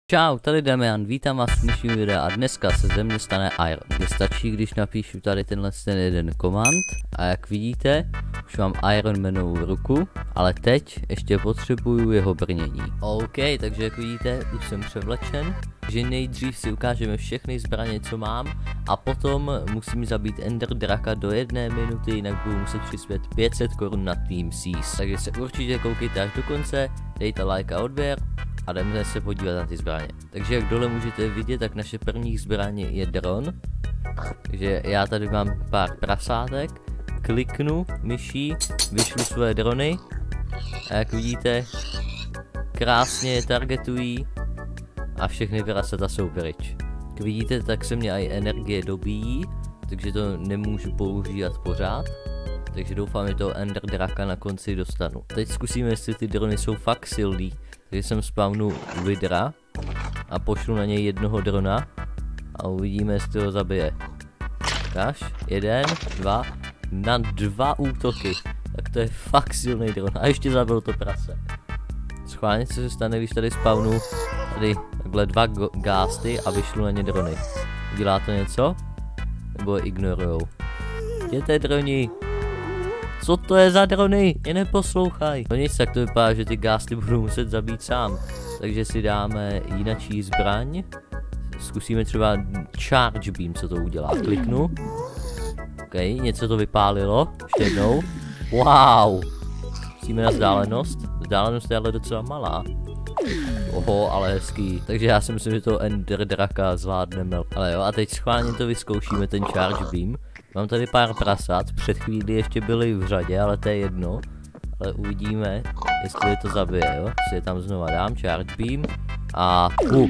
Čau, tady Damian, vítám vás v dnešním videu a dneska se ze mě stane Iron. Mně stačí, když napíšu tady ten jeden komand a jak vidíte, už mám Iron Manovou ruku, ale teď ještě potřebuju jeho brnění. OK, takže jak vidíte, už jsem převlečen, že nejdřív si ukážeme všechny zbraně, co mám a potom musím zabít Ender Draka do 1 minuty, jinak budu muset přispět 500 korun na Team Seas. Takže se určitě koukejte až do konce, dejte like a odběr a jdeme se podívat na ty zbraně. Takže jak dole můžete vidět, tak naše první zbraně je dron. Takže já tady mám pár prasátek, kliknu myší, vyšlu své drony a jak vidíte, krásně je targetují a všechny prasata jsou pryč. Jak vidíte, tak se mě i energie dobíjí, takže to nemůžu používat pořád. Takže doufám, že toho Ender Draka na konci dostanu. Teď zkusíme, jestli ty drony jsou fakt silný. Takže jsem spawnu Vidra a pošlu na něj jednoho drona a uvidíme, jestli ho zabije. Kaž, 1, 2, na 2 útoky. Tak to je fakt silný dron. A ještě zabil to prase. Schválně, co se stane, když tady spawnu tady takhle 2 gásty a vyšlu na ně drony. Dělá to něco? Nebo je ignorujou? Jděte droni! Co to je za drony? Je neposlouchaj. No nic, tak to vypadá, že ty gásty budu muset zabít sám. Takže si dáme jinačí zbraň. Zkusíme třeba Charge Beam, co to udělá. Kliknu. OK, něco to vypálilo. Ještě jednou. Wow. Musíme na vzdálenost. Vzdálenost je ale docela malá. Oho, ale hezký. Takže já si myslím, že to Ender Draka zvládneme. Ale jo, a teď schválně to vyzkoušíme, ten Charge Beam. Mám tady pár prasat, před chvíli ještě byly v řadě, ale to je jedno. Ale uvidíme, jestli je to zabije, jo. Si je tam znova dám, Charge Beam a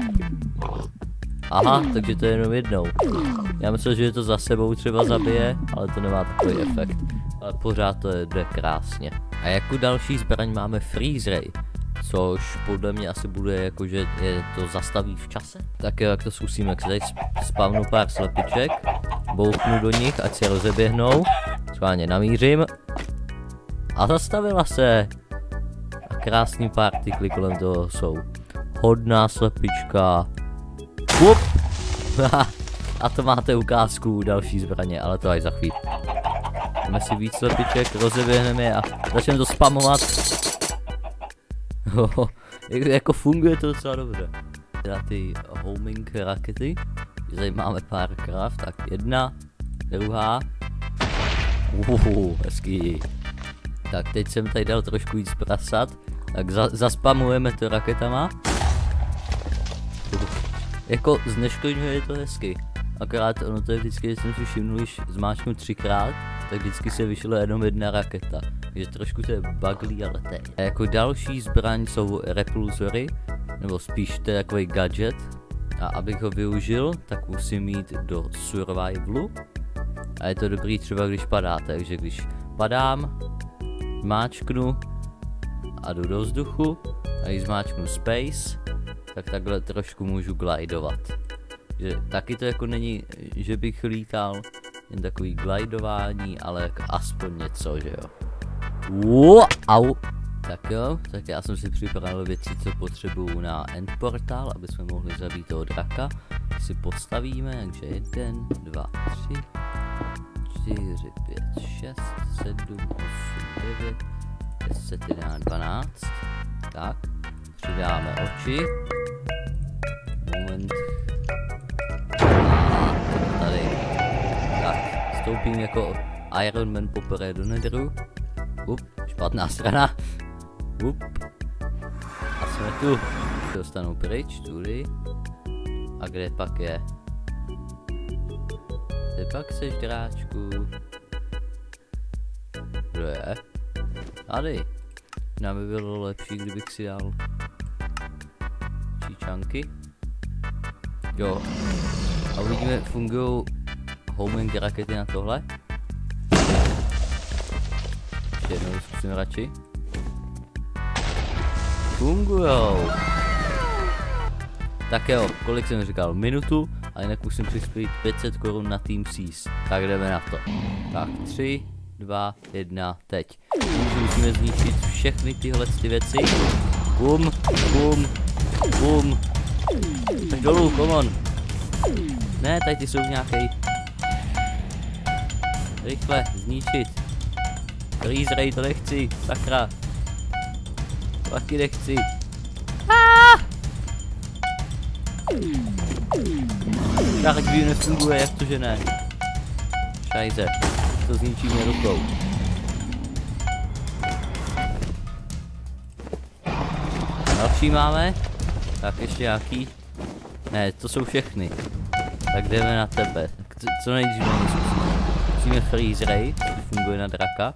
aha, takže to je jenom jednou. Já myslel, že je to za sebou třeba zabije, ale to nemá takový efekt. Ale pořád to jde krásně. A jako další zbraň máme Freeze Ray, což podle mě asi bude jako, že je to zastaví v čase. Tak jo, jak to zkusíme, jak se tady spavnu pár slepiček, bouchnu do nich, ať se rozeběhnou, schválně namířím a zastavila se. A krásný partikly kolem toho jsou. Hodná slepička. Up. A to máte ukázku další zbraně, ale to až za chvíli. Dáme si víc slepiček, rozeběhneme je a začneme to spamovat. Jako funguje to docela dobře. Teda ty homing rakety. Tady máme párkrát, tak 1, 2. Hezký. Tak teď jsem tady dal trošku víc prasat. Tak zaspamujeme to raketama. Jako zneškodňuje je to hezky. Akorát ono to je vždycky, když jsem si všimnul, když zmáčknu 3krát, tak vždycky se vyšlo jenom 1 raketa. Takže trošku to je buglý, ale teď. A jako další zbraň jsou repulzory, nebo spíš to je takový gadget. A abych ho využil, tak musím jít do survivalu. A je to dobrý třeba když padáte, takže když padám, zmáčknu a jdu do vzduchu. A když zmáčknu space, tak takhle trošku můžu glidovat. Že taky to jako není, že bych lítal, jen takový glidování, ale jako aspoň něco, že jo. Au. Tak jo, tak já jsem si připravil věci, co potřebuju na end portal, aby jsme mohli zabít toho draka. Si postavíme, takže 1, 2, 3, 4, 5, 6, 7, 8, 9, 10, 11, 12. Tak, přidáme oči. Moment. A tady. Tak, stoupím jako Iron Man poprvé do Netheru. Špatná strana. A jsme tu. Dostanu pryč, tudy. A kde pak je? Kde pak seš, dráčku? Kdo je? Tady. Nám by bylo lepší, kdybych si dal číčanky. Jo. A uvidíme, fungují homing rakety na tohle. Ještě jednou zkusím radši. Fungujou. Tak jo, kolik jsem říkal? Minutu a jinak musím přispět 500 korun na Team Seas. Tak jdeme na to. Tak 3, 2, 1, teď. Musíme zničit všechny tyhle věci. Bum, bum, bum, Tak dolů, come on. Ne, tady ty jsou nějaký. Rychle, zničit. Freeze ray, to nechci, sakra. Taky nechci. Charge beam nefunguje, jak to že ne? Šajze, to zničíme rukou. Další máme? Tak ještě nějaký? Ne, to jsou všechny. Tak jdeme na tebe. Co nejdříve musíme freeze ray, to funguje na draka.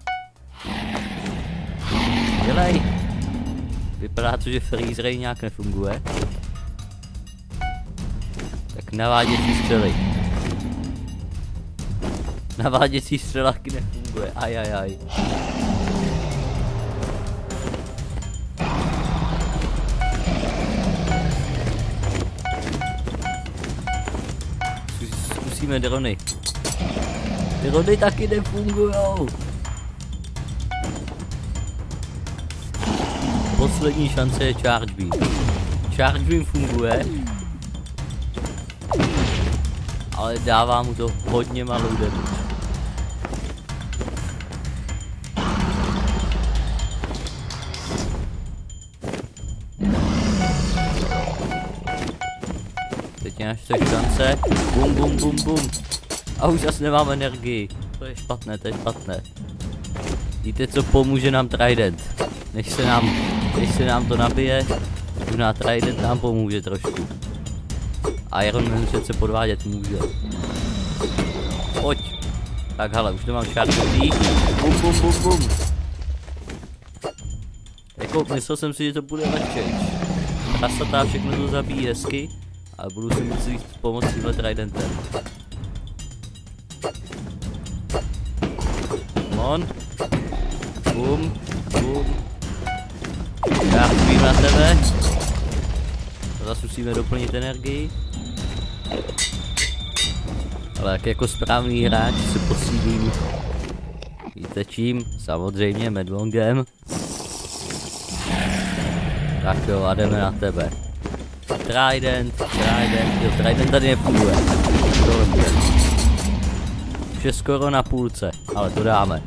Dělej! Vypadá to, že freeze ray nějak nefunguje. Tak naváděcí střely. Naváděcí střelaky nefunguje, ajajaj. Zkusíme drony. Drony taky nefungujou. Poslední šance je charge beam. Charge beam funguje, ale dává mu to hodně malou damage. Teď je naše šance. Bum bum bum bum. A už zase nemám energii. To je špatné, to je špatné. Víte, co pomůže nám Trident? Než se nám to nabije, možná Trident nám pomůže trošku. Iron Man přece podvádět může. Pojď. Tak hele, už to mám šartnutý. Bum bum bum bum. Jako myslel jsem si, že to bude lehčej. Rasatá všechno to zabíjí hezky, ale budu si muset pomoct tímhle Tridentem. Come on. Bum, bum. Já vím na tebe. Zase musíme doplnit energii. Ale jak jako správný hráč se posílím. Víte čím? Samozřejmě medlongem. Tak jo, a jdeme na tebe. Trident, jo, Trident tady nefunguje. Tohle bude. Už je skoro na půlce, ale to dáme.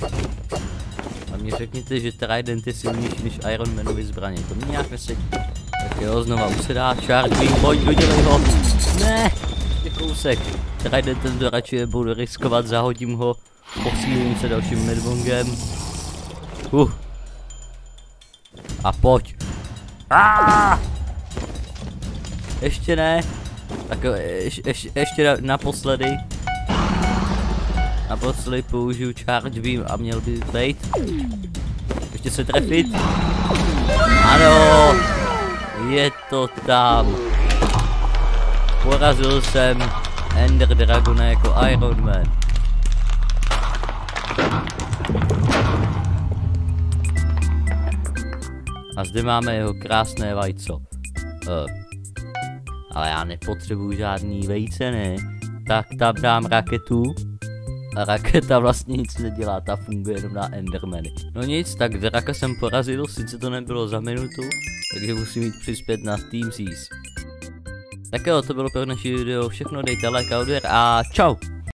A mě řekněte, že Trident je silnější než Iron Manovy zbraně, to mi nějak nesedí. Tak jo, znova už se dá charge beam, pojď, dodělej ho. Ne, je kousek. Tridentem to radši budu riskovat, zahodím ho, posílím se dalším medlongem. A pojď. Ještě ne. Tak jo, ještě naposledy. Naposledy použiju charge beam a měl by být. Ještě se trefit. Ano. Je to tam. Porazil jsem Ender Dragona jako Iron Man. A zde máme jeho krásné vajco. Ale já nepotřebuji žádný vejce, ne? Tak tam dám raketu. A raketa vlastně nic nedělá, ta funguje jenom na Endermany. No nic, tak draka jsem porazil, sice to nebylo za minutu, takže musím jít přispět na Team Seas. Tak jo, to bylo pro naše video všechno, dejte like a odběr a čau!